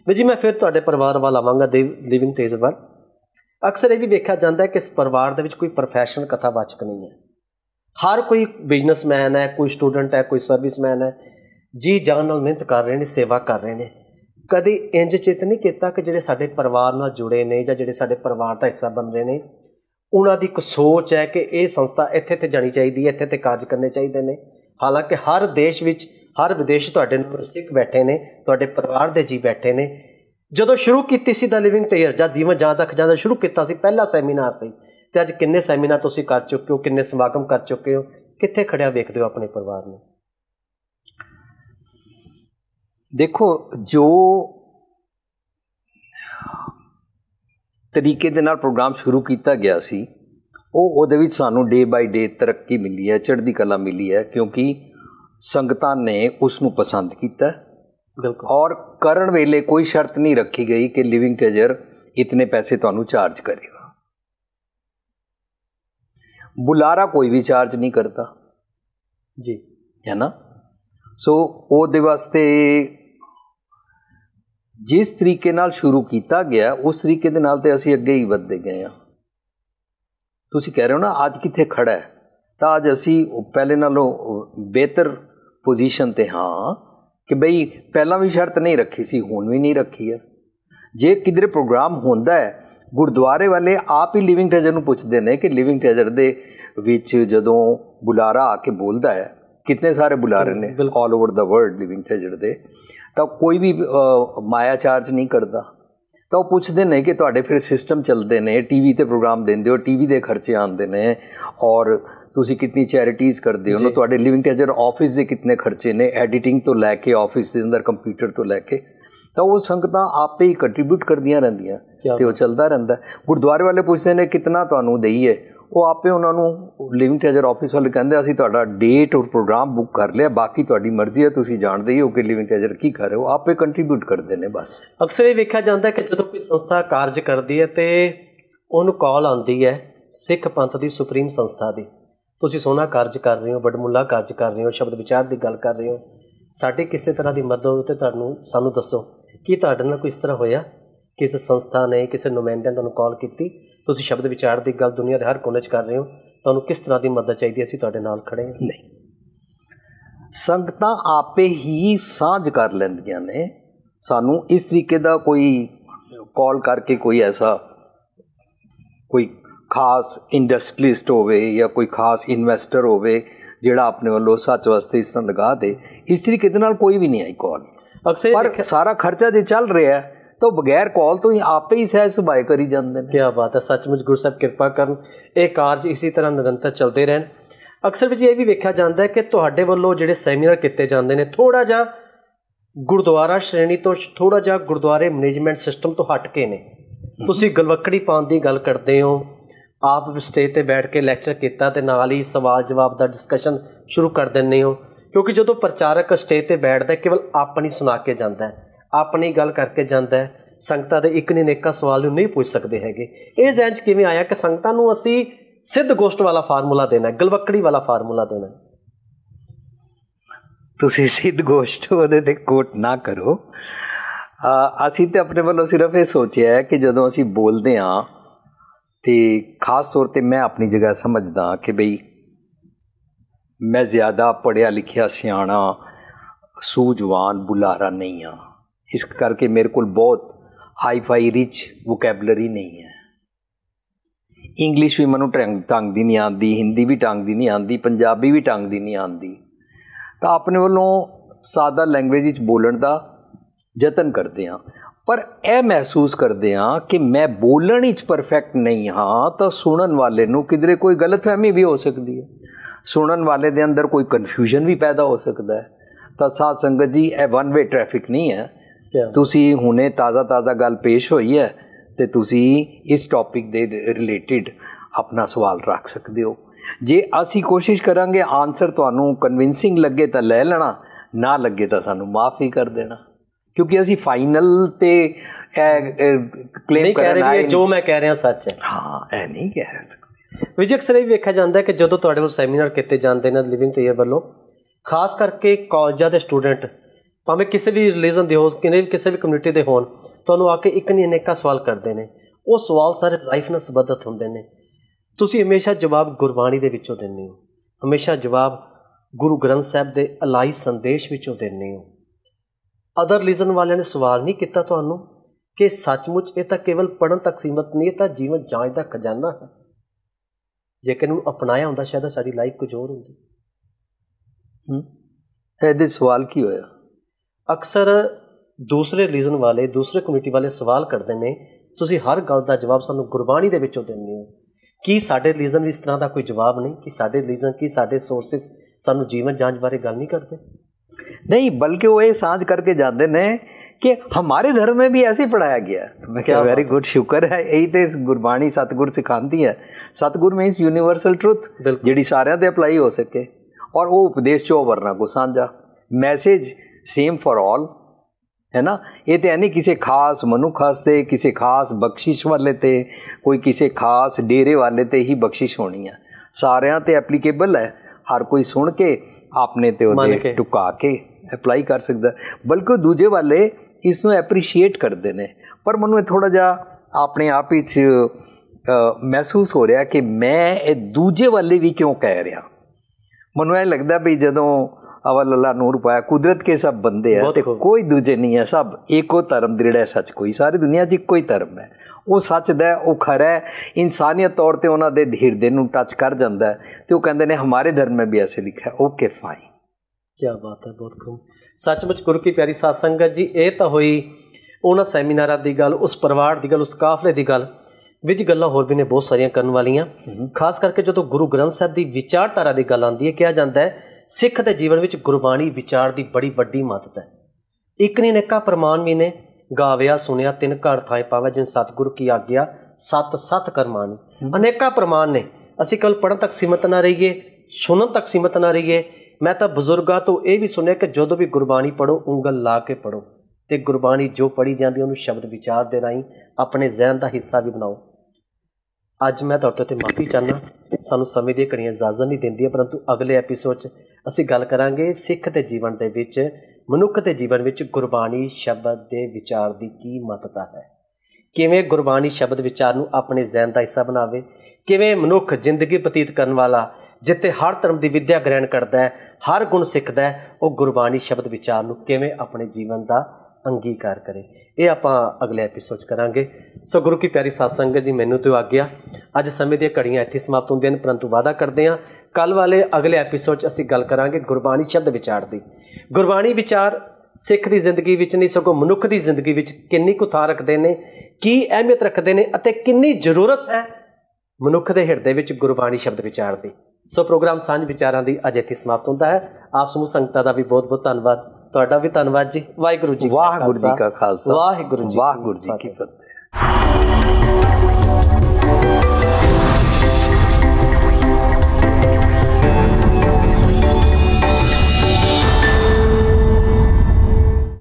ਵੀ ਜੀ ਮੈਂ ਫਿਰ ਤੁਹਾਡੇ ਪਰਿਵਾਰ ਵੱਲ ਆਵਾਂਗਾ ਲਿਵਿੰਗ ਟੇਜ ਵੱਲ। ਅਕਸਰ ਇਹ ਵੀ ਵੇਖਿਆ ਜਾਂਦਾ ਹੈ ਕਿ ਇਸ ਪਰਿਵਾਰ ਦੇ ਵਿੱਚ ਕੋਈ ਪ੍ਰੋਫੈਸ਼ਨਲ ਕਥਾਵਾਚਕ ਨਹੀਂ ਹੈ। ਹਰ ਕੋਈ ਬਿਜ਼ਨਸਮੈਨ ਹੈ, ਕੋਈ ਸਟੂਡੈਂਟ ਹੈ, ਕੋਈ ਸਰਵਿਸਮੈਨ ਹੈ, ਜੀ ਜਾਨ ਨਾਲ ਮਿਹਨਤ ਕਰ ਰਹੇ ਨੇ, ਸੇਵਾ ਕਰ ਰਹੇ ਨੇ। ਕਦੇ ਇੰਜ ਚਿੱਤ ਨਹੀਂ ਕੀਤਾ ਕਿ ਜਿਹੜੇ ਸਾਡੇ ਪਰਿਵਾਰ ਨਾਲ ਜੁੜੇ ਨੇ ਜਾਂ ਜਿਹੜੇ ਸਾਡੇ ਪਰਿਵਾਰ ਦਾ ਹਿੱਸਾ ਬਣ ਰਹੇ ਨੇ, ਉਹਨਾਂ ਦੀ ਇੱਕ ਸੋਚ ਹੈ ਕਿ ਇਹ ਸੰਸਥਾ ਇੱਥੇ ਤੇ ਜਾਣੀ ਚਾਹੀਦੀ ਹੈ, ਇੱਥੇ ਤੇ ਕਾਰਜ ਕਰਨੇ ਚਾਹੀਦੇ ਨੇ। ਹਾਲਾਂਕਿ ਹਰ ਦੇਸ਼ ਵਿੱਚ, ਹਰ ਵਿਦੇਸ਼ ਤੁਹਾਡੇ ਨਾਲ ਸਿੱਖ ਬੈਠੇ ਨੇ, ਤੁਹਾਡੇ ਪਰਿਵਾਰ ਦੇ ਜੀ ਬੈਠੇ ਨੇ। ਜਦੋਂ ਸ਼ੁਰੂ ਕੀਤੀ ਸੀ ਦਾ ਲਿਵਿੰਗ ਟੇਅਰ, ਜਾਂ ਤੱਕ ਜਦੋਂ ਸ਼ੁਰੂ ਕੀਤਾ ਸੀ, ਪਹਿਲਾ ਸੈਮੀਨਾਰ ਸੀ, ਤੇ ਅੱਜ ਕਿੰਨੇ ਸੈਮੀਨਾਰ ਤੁਸੀਂ ਕਰ ਚੁੱਕੇ ਹੋ, ਕਿੰਨੇ ਸਮਾਗਮ ਕਰ ਚੁੱਕੇ ਹੋ, ਕਿੱਥੇ ਖੜਿਆ ਵੇਖਦੇ ਹੋ ਆਪਣੇ ਪਰਿਵਾਰ ਨੂੰ? ਦੇਖੋ, ਜੋ ਤਰੀਕੇ ਦੇ ਨਾਲ ਪ੍ਰੋਗਰਾਮ ਸ਼ੁਰੂ ਕੀਤਾ ਗਿਆ ਸੀ, ਉਹਦੇ ਵਿੱਚ ਸਾਨੂੰ ਡੇ ਬਾਈ ਡੇ ਤਰੱਕੀ ਮਿਲੀ ਹੈ, ਚੜ੍ਹਦੀ ਕਲਾ ਮਿਲੀ ਹੈ, ਕਿਉਂਕਿ ਸੰਗਤਾਂ ਨੇ ਉਸ ਨੂੰ ਪਸੰਦ ਕੀਤਾ। ਬਿਲਕੁਲ। ਔਰ ਕਰਨ ਵੇਲੇ ਕੋਈ ਸ਼ਰਤ ਨਹੀਂ ਰੱਖੀ ਗਈ ਕਿ ਲਿਵਿੰਗ ਟੇਜਰ ਇਤਨੇ ਪੈਸੇ ਤੁਹਾਨੂੰ ਚਾਰਜ ਕਰੇਗਾ। ਬੁਲਾਰਾ ਕੋਈ ਵੀ ਚਾਰਜ ਨਹੀਂ ਕਰਦਾ ਜੀ, ਹੈ ਨਾ। ਸੋ ਉਹਦੇ ਵਾਸਤੇ ਜਿਸ ਤਰੀਕੇ ਨਾਲ ਸ਼ੁਰੂ ਕੀਤਾ ਗਿਆ, ਉਸ ਤਰੀਕੇ ਦੇ ਨਾਲ ਤੇ ਅਸੀਂ ਅੱਗੇ ਹੀ ਵੱਧਦੇ ਗਏ ਹਾਂ। ਤੁਸੀਂ ਕਹਿ ਰਹੇ ਹੋ ਨਾ ਅੱਜ ਕਿੱਥੇ ਖੜਾ ਹੈ, ਤਾਂ ਅੱਜ ਅਸੀਂ ਪਹਿਲੇ ਨਾਲੋਂ ਬਿਹਤਰ ਪੋਜੀਸ਼ਨ 'ਤੇ ਹਾਂ ਕਿ ਬਈ ਪਹਿਲਾਂ ਵੀ ਸ਼ਰਤ ਨਹੀਂ ਰੱਖੀ ਸੀ, ਹੁਣ ਵੀ ਨਹੀਂ ਰੱਖੀ ਹੈ। ਜੇ ਕਿਧਰੇ ਪ੍ਰੋਗਰਾਮ ਹੁੰਦਾ ਹੈ, ਗੁਰਦੁਆਰੇ ਵਾਲੇ ਆਪ ਹੀ ਲਿਵਿੰਗ ਟੇਜਰ ਨੂੰ ਪੁੱਛਦੇ ਨੇ ਕਿ ਲਿਵਿੰਗ ਟੇਜਰ ਦੇ ਵਿੱਚ ਜਦੋਂ ਬੁਲਾਰਾ ਆ ਕੇ ਬੋਲਦਾ ਹੈ, ਕਿਤਨੇ ਸਾਰੇ ਬੁਲਾਰੇ ਨੇ ਆਲ ਓਵਰ ਦਾ ਵਰਲਡ ਲਿਵਿੰਗ ਟੇਜਰ ਦੇ, ਤਾਂ ਕੋਈ ਵੀ ਮਾਇਆ ਚਾਰਜ ਨਹੀਂ ਕਰਦਾ। ਤਾਂ ਉਹ ਪੁੱਛਦੇ ਨੇ ਕਿ ਤੁਹਾਡੇ ਫਿਰ ਸਿਸਟਮ ਚੱਲਦੇ ਨੇ, ਟੀਵੀ 'ਤੇ ਪ੍ਰੋਗਰਾਮ ਦਿੰਦੇ ਹੋ, ਟੀਵੀ ਦੇ ਖਰਚੇ ਆਉਂਦੇ ਨੇ, ਔਰ ਤੁਸੀਂ ਕਿਤਨੀ ਚੈਰਿਟੀਜ਼ ਕਰਦੇ ਹੋ ਨਾ, ਤੁਹਾਡੇ ਲਿਵਿੰਗ ਟੇਜਰ ਆਫਿਸ ਦੇ ਕਿਤਨੇ ਖਰਚੇ ਨੇ, ਐਡੀਟਿੰਗ ਤੋਂ ਲੈ ਕੇ ਆਫਿਸ ਦੇ ਅੰਦਰ ਕੰਪਿਊਟਰ ਤੋਂ ਲੈ ਕੇ, ਤਾਂ ਉਹ ਸੰਗਤਾਂ ਆਪੇ ਹੀ ਕੰਟਰੀਬਿਊਟ ਕਰਦੀਆਂ ਰਹਿੰਦੀਆਂ ਤੇ ਉਹ ਚੱਲਦਾ ਰਹਿੰਦਾ। ਗੁਰਦੁਆਰੇ ਵਾਲੇ ਪੁੱਛਦੇ ਨੇ ਕਿਤਨਾ ਤੁਹਾਨੂੰ ਦੇਈਏ, ਉਹ ਆਪੇ ਉਹਨਾਂ ਨੂੰ ਲਿਵਿੰਗ ਟੇਜਰ ਆਫਿਸ ਵਾਲੇ ਕਹਿੰਦੇ ਅਸੀਂ ਤੁਹਾਡਾ ਡੇਟ ਔਰ ਪ੍ਰੋਗਰਾਮ ਬੁੱਕ ਕਰ ਲਿਆ, ਬਾਕੀ ਤੁਹਾਡੀ ਮਰਜ਼ੀ ਹੈ, ਤੁਸੀਂ ਜਾਣਦੇ ਹੀ ਹੋ ਕਿ ਲਿਵਿੰਗ ਟੇਜਰ ਕੀ ਕਰ ਰਹੇ ਹੋ, ਆਪੇ ਕੰਟਰੀਬਿਊਟ ਕਰਦੇ ਨੇ ਬਸ। ਅਕਸਰ ਇਹ ਵੇਖਿਆ ਜਾਂਦਾ ਕਿ ਜਦੋਂ ਕੋਈ ਸੰਸਥਾ ਕਾਰਜ ਕਰਦੀ ਹੈ ਤੇ ਉਹਨੂੰ ਕਾਲ ਆਉਂਦੀ ਹੈ ਸਿੱਖ ਪੰਥ ਦੀ ਸੁਪਰੀਮ ਸੰਸਥਾ ਦੀ, ਤੁਸੀਂ ਸੋਹਣਾ ਕਾਰਜ ਕਰ ਰਹੇ ਹੋ, ਬੜਮੁੱਲਾ ਕਾਰਜ ਕਰ ਰਹੇ ਹੋ, ਸ਼ਬਦ ਵਿਚਾਰ ਦੀ ਗੱਲ ਕਰ ਰਹੇ ਹੋ, ਸਾਡੀ ਕਿਸੇ ਤਰ੍ਹਾਂ ਦੀ ਮਦਦ ਤੇ ਸਾਨੂੰ ਦੱਸੋ। ਕੀ ਤੁਹਾਡੇ ਨਾਲ ਕੋਈ ਇਸ ਤਰ੍ਹਾਂ ਹੋਇਆ ਕਿਸੇ ਸੰਸਥਾ ਨੇ, ਕਿਸੇ ਨੁਮਾਇੰਦੇ ਨੇ ਤੁਹਾਨੂੰ ਕਾਲ ਕੀਤੀ, ਤੁਸੀਂ ਸ਼ਬਦ ਵਿਚਾਰ ਦੀ ਗੱਲ ਦੁਨੀਆ ਦੇ ਹਰ ਕੋਨੇ 'ਚ ਕਰ ਰਹੇ ਹੋ, ਤੁਹਾਨੂੰ ਕਿਸ ਤਰ੍ਹਾਂ ਦੀ ਮਦਦ ਚਾਹੀਦੀ ਹੈ, ਅਸੀਂ ਤੁਹਾਡੇ ਨਾਲ ਖੜੇ ਹਾਂ? ਨਹੀਂ, ਸੰਗਤਾਂ ਆਪੇ ਹੀ ਸਾਂਝ ਕਰ ਲੈਂਦੀਆਂ ਨੇ। ਸਾਨੂੰ ਇਸ ਤਰੀਕੇ ਦਾ ਕੋਈ ਕਾਲ ਕਰਕੇ ਕੋਈ ਐਸਾ ਕੋਈ ਖਾਸ ਇੰਡਸਟਰੀਲਿਸਟ ਹੋਵੇ ਜਾਂ ਕੋਈ ਖਾਸ ਇਨਵੈਸਟਰ ਹੋਵੇ ਜਿਹੜਾ ਆਪਣੇ ਵੱਲੋਂ ਸੱਚ ਵਾਸਤੇ ਇਸ ਤਰ੍ਹਾਂ ਲਗਾ ਦੇ, ਇਸ ਤਰੀਕੇ ਦੇ ਨਾਲ ਕੋਈ ਵੀ ਨਹੀਂ ਆਈ ਕਾਲ। ਪਰ ਸਾਰਾ ਖਰਚਾ ਜੇ ਚੱਲ ਰਿਹਾ ਤਾਂ ਬਗੈਰ ਕਾਲ ਤੋਂ ਹੀ ਆਪੇ ਹੀ ਸਹਿਜ ਸੁਭਾਏ ਕਰੀ ਜਾਂਦੇ ਨੇ। ਕੀ ਬਾਤ ਹੈ, ਸੱਚਮੁੱਚ ਗੁਰੂ ਸਾਹਿਬ ਕਿਰਪਾ ਕਰਨ, ਇਹ ਕਾਰਜ ਇਸੇ ਤਰ੍ਹਾਂ ਨਿਰੰਤਰ ਚੱਲਦੇ ਰਹਿਣ। ਅਕਸਰ ਵਿੱਚ ਇਹ ਵੀ ਵੇਖਿਆ ਜਾਂਦਾ ਹੈ ਕਿ ਤੁਹਾਡੇ ਵੱਲੋਂ ਜਿਹੜੇ ਸੈਮੀਨਾਰ ਕੀਤੇ ਜਾਂਦੇ ਨੇ, ਥੋੜ੍ਹਾ ਜਿਹਾ ਗੁਰਦੁਆਰਾ ਸ਼੍ਰੇਣੀ ਤੋਂ, ਥੋੜ੍ਹਾ ਜਿਹਾ ਗੁਰਦੁਆਰੇ ਮੈਨੇਜਮੈਂਟ ਸਿਸਟਮ ਤੋਂ ਹਟ ਕੇ ਨੇ। ਤੁਸੀਂ ਗਲਵੱਕੜੀ ਪਾਉਣ ਦੀ ਗੱਲ ਕਰਦੇ ਹੋ, ਆਪ ਸਟੇਜ 'ਤੇ ਬੈਠ ਕੇ ਲੈਕਚਰ ਕੀਤਾ ਤੇ ਨਾਲ ਹੀ ਸਵਾਲ ਜਵਾਬ ਦਾ ਡਿਸਕਸ਼ਨ ਸ਼ੁਰੂ ਕਰ ਦਿੰਦੇ ਹੋ, ਕਿਉਂਕਿ ਜਦੋਂ ਪ੍ਰਚਾਰਕ ਸਟੇਜ 'ਤੇ ਬੈਠਦਾ ਕੇਵਲ ਆਪਣੀ ਸੁਣਾ ਕੇ ਜਾਂਦਾ ਹੈ, ਆਪਣੀ ਗੱਲ ਕਰਕੇ ਜਾਂਦਾ ਹੈ, ਸੰਗਤਾਂ ਦੇ ਇੱਕ ਨਹੀਂ ਨੇਕਾ ਸਵਾਲ ਨੂੰ ਨਹੀਂ ਪੁੱਛ ਸਕਦੇ ਹੈਗੇ। ਇਹ ਜ਼ਹਿਨ 'ਚ ਕਿਵੇਂ ਆਇਆ ਕਿ ਸੰਗਤਾਂ ਨੂੰ ਅਸੀਂ ਸਿੱਧ ਗੋਸ਼ਟ ਵਾਲਾ ਫਾਰਮੂਲਾ ਦੇਣਾ, ਗਲਵੱਕੜੀ ਵਾਲਾ ਫਾਰਮੂਲਾ ਦੇਣਾ? ਤੁਸੀਂ ਸਿੱਧ ਗੋਸ਼ਟ ਉਹਦੇ 'ਤੇ ਕੋਟ ਨਾ ਕਰੋ। ਅਸੀਂ ਤਾਂ ਆਪਣੇ ਵੱਲੋਂ ਸਿਰਫ ਇਹ ਸੋਚਿਆ ਹੈ ਕਿ ਜਦੋਂ ਅਸੀਂ ਬੋਲਦੇ ਹਾਂ ਤੇ ਖਾਸ ਤੌਰ 'ਤੇ ਮੈਂ ਆਪਣੀ ਜਗ੍ਹਾ ਸਮਝਦਾ ਕਿ ਬਈ ਮੈਂ ਜ਼ਿਆਦਾ ਪੜ੍ਹਿਆ ਲਿਖਿਆ ਸਿਆਣਾ ਸੂਝਵਾਨ ਬੁਲਾਰਾ ਨਹੀਂ ਹਾਂ, ਇਸ ਕਰਕੇ ਮੇਰੇ ਕੋਲ ਬਹੁਤ ਹਾਈ ਫਾਈ ਰਿਚ ਵੋਕੈਬਲਰੀ ਨਹੀਂ ਹੈ। ਇੰਗਲਿਸ਼ ਵੀ ਮੈਨੂੰ ਢੰਗ ਦੀ ਨਹੀਂ ਆਉਂਦੀ, ਹਿੰਦੀ ਵੀ ਢੰਗ ਦੀ ਨਹੀਂ ਆਉਂਦੀ, ਪੰਜਾਬੀ ਵੀ ਢੰਗ ਦੀ ਨਹੀਂ ਆਉਂਦੀ, ਤਾਂ ਆਪਣੇ ਵੱਲੋਂ ਸਾਦਾ ਲੈਂਗੁਏਜ ਵਿੱਚ ਬੋਲਣ ਦਾ ਯਤਨ ਕਰਦੇ ਹਾਂ। ਪਰ ਇਹ ਮਹਿਸੂਸ ਕਰਦੇ ਹਾਂ ਕਿ ਮੈਂ ਬੋਲਣ ਵਿੱਚ ਪਰਫੈਕਟ ਨਹੀਂ ਹਾਂ, ਤਾਂ ਸੁਣਨ ਵਾਲੇ ਨੂੰ ਕਿਧਰੇ ਕੋਈ ਗਲਤਫਹਿਮੀ ਵੀ ਹੋ ਸਕਦੀ ਹੈ, ਸੁਣਨ ਵਾਲੇ ਦੇ ਅੰਦਰ ਕੋਈ ਕਨਫਿਊਜ਼ਨ ਵੀ ਪੈਦਾ ਹੋ ਸਕਦਾ ਹੈ। ਤਾਂ ਸਾਧ ਸੰਗਤ ਜੀ, ਇਹ ਵਨ ਵੇ ਟ੍ਰੈਫਿਕ ਨਹੀਂ ਹੈ। ਤੁਸੀਂ ਹੁਣੇ ਤਾਜ਼ਾ ਗੱਲ ਪੇਸ਼ ਹੋਈ ਹੈ ਤੇ ਤੁਸੀਂ ਇਸ ਟੌਪਿਕ ਦੇ ਰਿਲੇਟਿਡ ਆਪਣਾ ਸਵਾਲ ਰੱਖ ਸਕਦੇ ਹੋ। ਜੇ ਅਸੀਂ ਕੋਸ਼ਿਸ਼ ਕਰਾਂਗੇ ਆਨਸਰ ਤੁਹਾਨੂੰ ਕਨਵਿੰਸਿੰਗ ਲੱਗੇ ਤਾਂ ਲੈ ਲੈਣਾ, ਨਾ ਲੱਗੇ ਤਾਂ ਸਾਨੂੰ ਮਾਫ ਹੀ ਕਰ ਦੇਣਾ, ਕਿਉਂਕਿ ਅਸੀਂ ਫਾਈਨਲ ਤੇ ਕਲੇਮ ਕਰਨ ਆਏ ਜੋ ਮੈਂ ਕਹਿ ਰਿਹਾ ਸੱਚ ਹੈ। ਹਾਂ, ਇਹ ਨਹੀਂ ਕਹਿ ਸਕਦੇ। ਵਿਜੇ, ਅਕਸਰ ਇਹ ਵੇਖਿਆ ਜਾਂਦਾ ਕਿ ਜਦੋਂ ਤੁਹਾਡੇ ਵੱਲ ਸੈਮੀਨਾਰ ਕੀਤੇ ਜਾਂਦੇ ਨੇ ਲਿਵਿੰਗ ਟੇਅਰ ਵੱਲੋਂ, ਖਾਸ ਕਰਕੇ ਕਾਲਜਾਂ ਦੇ ਸਟੂਡੈਂਟ ਭਾਵੇਂ ਕਿਸੇ ਵੀ ਰਿਲੀਜਨ ਦੇ ਹੋ, ਕਿਸੇ ਵੀ ਕਮਿਊਨਿਟੀ ਦੇ ਹੋਣ, ਤੁਹਾਨੂੰ ਆ ਕੇ ਇੱਕ ਨਹੀਂ ਅਨੇਕਾਂ ਸਵਾਲ ਕਰਦੇ ਨੇ। ਉਹ ਸਵਾਲ ਸਾਰੇ ਲਾਈਫ ਨਾਲ ਸੰਬੰਧਿਤ ਹੁੰਦੇ ਨੇ। ਤੁਸੀਂ ਹਮੇਸ਼ਾ ਜਵਾਬ ਗੁਰਬਾਣੀ ਦੇ ਵਿੱਚੋਂ ਦਿੰਦੇ ਹੋ, ਹਮੇਸ਼ਾ ਜਵਾਬ ਗੁਰੂ ਗ੍ਰੰਥ ਸਾਹਿਬ ਦੇ ਅਲਾਈ ਸੰਦੇਸ਼ ਵਿੱਚੋਂ ਦਿੰਦੇ ਹੋ। ਅਦਰ ਰਿਲੀਜਨ ਵਾਲਿਆਂ ਨੇ ਸਵਾਲ ਨਹੀਂ ਕੀਤਾ ਤੁਹਾਨੂੰ ਕਿ ਸੱਚਮੁੱਚ ਇਹ ਤਾਂ ਕੇਵਲ ਪੜ੍ਹਨ ਤੱਕ ਸੀਮਤ ਨਹੀਂ, ਇਹ ਤਾਂ ਜੀਵਨ ਜਾਂਚ ਦਾ ਖਜ਼ਾਨਾ ਹੈ। ਜੇਕਰ ਇਹਨੂੰ ਅਪਣਾਇਆ ਹੁੰਦਾ ਸ਼ਾਇਦ ਸਾਡੀ ਲਾਈਫ ਕੁਝ ਹੋਰ ਹੁੰਦੀ। ਇਹਦੇ ਸਵਾਲ ਕੀ ਹੋਇਆ? ਅਕਸਰ ਦੂਸਰੇ ਰਿਲੀਜਨ ਵਾਲੇ, ਦੂਸਰੇ ਕਮਿਊਨਿਟੀ ਵਾਲੇ ਸਵਾਲ ਕਰਦੇ ਨੇ, ਤੁਸੀਂ ਹਰ ਗੱਲ ਦਾ ਜਵਾਬ ਸਾਨੂੰ ਗੁਰਬਾਣੀ ਦੇ ਵਿੱਚੋਂ ਦਿੰਦੇ ਹੋ। ਕੀ ਸਾਡੇ ਰਿਲੀਜਨ ਵਿੱਚ ਇਸ ਤਰ੍ਹਾਂ ਦਾ ਕੋਈ ਜਵਾਬ ਨਹੀਂ ਕਿ ਸਾਡੇ ਰਿਲੀਜਨ ਕੀ ਸਾਡੇ ਸੋਰਸਿਸ ਸਾਨੂੰ ਜੀਵਨ ਜਾਂਚ ਬਾਰੇ ਗੱਲ ਨਹੀਂ ਕਰਦੇ? नहीं, बल्कि वो ये साझ करके जाते हैं कि हमारे धर्म में भी ऐसे ही पढ़ाया गया। मैं क्या वेरी गुड, शुक्र है। यही तो गुरबाणी सतगुर सिखाती है। सतगुर मीन्स यूनिवर्सल ट्रुथ जिहड़ी सारिਆਂ ਤੇ ਅਪਲਾਈ ਹੋ ਸਕੇ, और वो उपदेश चो वरना को साझा मैसेज सेम फॉर ऑल है ना। ये तो है नहीं किसी खास मनुख वास्ते, किसी खास बख्शिश वाले ते, कोई किसी खास डेरे वाले ते ही बख्शिश होनी है। सारिਆਂ ते एप्लीकेबल है। हर कोई सुन के आपने ते ਉਹਦੇ ਟੁਕਾ ਕੇ ਅਪਲਾਈ ਕਰ ਸਕਦਾ। ਬਲਕਿ ਦੂਜੇ ਵਾਲੇ ਇਸ ਨੂੰ ਐਪਰੀਸ਼ੀਏਟ ਕਰਦੇ ਨੇ। ਪਰ ਮੈਨੂੰ ਇਹ ਥੋੜ੍ਹਾ ਜਿਹਾ ਆਪਣੇ ਆਪ ਵਿੱਚ ਮਹਿਸੂਸ ਹੋ ਰਿਹਾ ਕਿ ਮੈਂ ਇਹ ਦੂਜੇ ਵਾਲੇ ਵੀ ਕਿਉਂ ਕਹਿ ਰਿਹਾ। ਮੈਨੂੰ ਇਹ ਲੱਗਦਾ ਵੀ ਜਦੋਂ ਅਵਲ ਅੱਲਾ ਨੂਰ ਪਾਇਆ ਕੁਦਰਤ ਕੇ ਸਭ ਬੰਦੇ ਆ ਤੇ ਕੋਈ ਦੂਜੇ ਨਹੀਂ ਹੈ, ਸਭ ਇੱਕੋ ਧਰਮ ਦ੍ਰਿੜ ਸੱਚ ਕੋਈ, ਸਾਰੀ ਦੁਨੀਆ 'ਚ ਇੱਕੋ ਹੀ ਧਰਮ ਹੈ। ਉਹ ਸੱਚ ਦਾ, ਉਹ ਖਰਾ ਹੈ। ਇਨਸਾਨੀਅਤ ਤੌਰ 'ਤੇ ਉਹਨਾਂ ਦੇ ਹਿਰਦੇ ਨੂੰ ਟੱਚ ਕਰ ਜਾਂਦਾ ਅਤੇ ਉਹ ਕਹਿੰਦੇ ਨੇ ਹਮਾਰੇ ਧਰਮ में भी ऐसे लिखा है। ओके फाइन, क्या बात है, बहुत खूब। सचमुच गुरु की प्यारी साध संगत जी, ਇਹ ਤਾਂ ਹੋਈ ਉਹਨਾਂ ਸੈਮੀਨਾਰਾਂ ਦੀ ਗੱਲ, ਉਸ ਪਰਿਵਾਰ ਦੀ ਗੱਲ, ਉਸ ਕਾਫਲੇ ਦੀ ਗੱਲ। ਵਿੱਚ ਗੱਲਾਂ ਹੋਰ ਵੀ ਨੇ ਬਹੁਤ ਸਾਰੀਆਂ ਕਰਨ ਵਾਲੀਆਂ। ਖਾਸ ਕਰਕੇ ਜਦੋਂ ਗੁਰੂ ਗ੍ਰੰਥ ਸਾਹਿਬ ਦੀ ਵਿਚਾਰਧਾਰਾ ਦੀ ਗੱਲ ਆਉਂਦੀ ਹੈ, ਕਿਹਾ ਜਾਂਦਾ ਹੈ ਸਿੱਖ ਦੇ ਜੀਵਨ ਵਿੱਚ ਗੁਰਬਾਣੀ ਵਿਚਾਰ ਦੀ ਬੜੀ ਵੱਡੀ ਮਹੱਤਤਾ ਹੈ। ਇੱਕ ਨਹੀਂ ਅਨੇਕਾਂ ਪ੍ਰਮਾਣ ਵੀ ਨੇ। ਗਾਵਿਆ ਸੁਣਿਆ ਤਿੰਨ ਘਰ ਥਾਏ ਪਾਵੇ, ਜਿਨ ਸਤਿਗੁਰੂ ਕੀ ਆਗਿਆ ਸਤ ਸਤ ਕਰਮਾਨੀ। ਅਨੇਕਾਂ ਪ੍ਰਮਾਣ ਨੇ। ਅਸੀਂ ਕੱਲ ਪੜ੍ਹਨ ਤੱਕ ਸੀਮਤ ਨਾ ਰਹੀਏ, ਸੁਣਨ ਤੱਕ ਸੀਮਤ ਨਾ ਰਹੀਏ। ਮੈਂ ਤਾਂ ਬਜ਼ੁਰਗਾਂ ਤੋਂ ਇਹ ਵੀ ਸੁਣਿਆ ਕਿ ਜਦੋਂ ਵੀ ਗੁਰਬਾਣੀ ਪੜ੍ਹੋ ਉਂਗਲ ਲਾ ਕੇ ਪੜ੍ਹੋ, ਅਤੇ ਗੁਰਬਾਣੀ ਜੋ ਪੜ੍ਹੀ ਜਾਂਦੀ ਉਹਨੂੰ ਸ਼ਬਦ ਵਿਚਾਰ ਦੇ ਰਾਹੀਂ ਆਪਣੇ ਜ਼ਹਿਨ ਦਾ ਹਿੱਸਾ ਵੀ ਬਣਾਓ। ਅੱਜ ਮੈਂ ਤੁਹਾਡੇ ਤੋਂ ਮਾਫ਼ੀ ਚਾਹੁੰਦਾ, ਸਾਨੂੰ ਸਮੇਂ ਦੀਆਂ ਘੜੀਆਂ ਇਜਾਜ਼ਤ ਨਹੀਂ ਦਿੰਦੀਆਂ, ਪਰੰਤੂ ਅਗਲੇ ਐਪੀਸੋਡ 'ਚ ਅਸੀਂ ਗੱਲ ਕਰਾਂਗੇ ਸਿੱਖ ਦੇ ਜੀਵਨ ਦੇ ਵਿੱਚ, ਮਨੁੱਖ ਦੇ ਜੀਵਨ ਵਿੱਚ ਗੁਰਬਾਣੀ ਸ਼ਬਦ ਦੇ ਵਿਚਾਰ ਦੀ ਕੀ ਮਹੱਤਤਾ ਹੈ। ਕਿਵੇਂ ਗੁਰਬਾਣੀ ਸ਼ਬਦ ਵਿਚਾਰ ਨੂੰ ਆਪਣੇ ਜ਼ਹਿਨ ਦਾ ਹਿੱਸਾ ਬਣਾਵੇ, ਕਿਵੇਂ ਮਨੁੱਖ ਜ਼ਿੰਦਗੀ ਬਤੀਤ ਕਰਨ ਵਾਲਾ ਜਿੱਥੇ ਹਰ ਧਰਮ ਦੀ ਵਿੱਦਿਆ ਗ੍ਰਹਿਣ ਕਰਦਾ ਹੈ, ਹਰ ਗੁਣ ਸਿੱਖਦਾ ਹੈ, ਉਹ ਗੁਰਬਾਣੀ ਸ਼ਬਦ ਵਿਚਾਰ ਨੂੰ ਕਿਵੇਂ ਆਪਣੇ ਜੀਵਨ ਦਾ ਅੰਗੀਕਾਰ ਕਰੇ। ਇਹ ਆਪਾਂ ਅਗਲੇ ਐਪੀਸੋਡ 'ਚ ਕਰਾਂਗੇ। ਸੋ ਗੁਰੂ ਕੀ ਪਿਆਰੀ ਸਾਧ ਸੰਗਤ ਜੀ, ਮੈਨੂੰ ਤੋਂ ਆਗਿਆ। ਅੱਜ ਸਮੇਂ ਦੀਆਂ ਘੜੀਆਂ ਇੱਥੇ ਸਮਾਪਤ ਹੁੰਦੀਆਂ ਨੇ, ਪਰੰਤੂ ਵਾਅਦਾ ਕਰਦੇ ਹਾਂ ਕੱਲ੍ਹ ਵਾਲੇ ਅਗਲੇ ਐਪੀਸੋਡ 'ਚ ਅਸੀਂ ਗੱਲ ਕਰਾਂਗੇ ਗੁਰਬਾਣੀ ਸ਼ਬਦ ਵਿਚਾਰ ਦੀ। ਗੁਰਬਾਣੀ ਵਿਚਾਰ ਸਿੱਖ ਦੀ ਜ਼ਿੰਦਗੀ ਵਿੱਚ ਨਹੀਂ ਸਗੋਂ ਮਨੁੱਖ ਦੀ ਜ਼ਿੰਦਗੀ ਵਿੱਚ ਕਿੰਨੀ ਕੁ ਥਾਂ ਰੱਖਦੇ ਨੇ, ਕੀ ਅਹਿਮੀਅਤ ਰੱਖਦੇ ਨੇ ਅਤੇ ਕਿੰਨੀ ਜ਼ਰੂਰਤ ਹੈ ਮਨੁੱਖ ਦੇ ਹਿਰਦੇ ਵਿੱਚ ਗੁਰਬਾਣੀ ਸ਼ਬਦ ਵਿਚਾਰ ਦੀ। ਸੋ ਪ੍ਰੋਗਰਾਮ ਸਾਂਝ ਵਿਚਾਰਾਂ ਦੀ ਅੱਜ ਇੱਥੇ ਸਮਾਪਤ ਹੁੰਦਾ ਹੈ। ਆਪ ਸਮੂਹ ਸੰਗਤਾਂ ਦਾ ਵੀ ਬਹੁਤ ਬਹੁਤ ਧੰਨਵਾਦ। ਤੁਹਾਡਾ ਵੀ ਧੰਨਵਾਦ ਜੀ। ਵਾਹਿਗੁਰੂ ਜੀ ਕਾ ਖਾਲਸਾ, ਵਾਹਿਗੁਰੂ ਜੀ ਕੀ ਫਤਿਹ।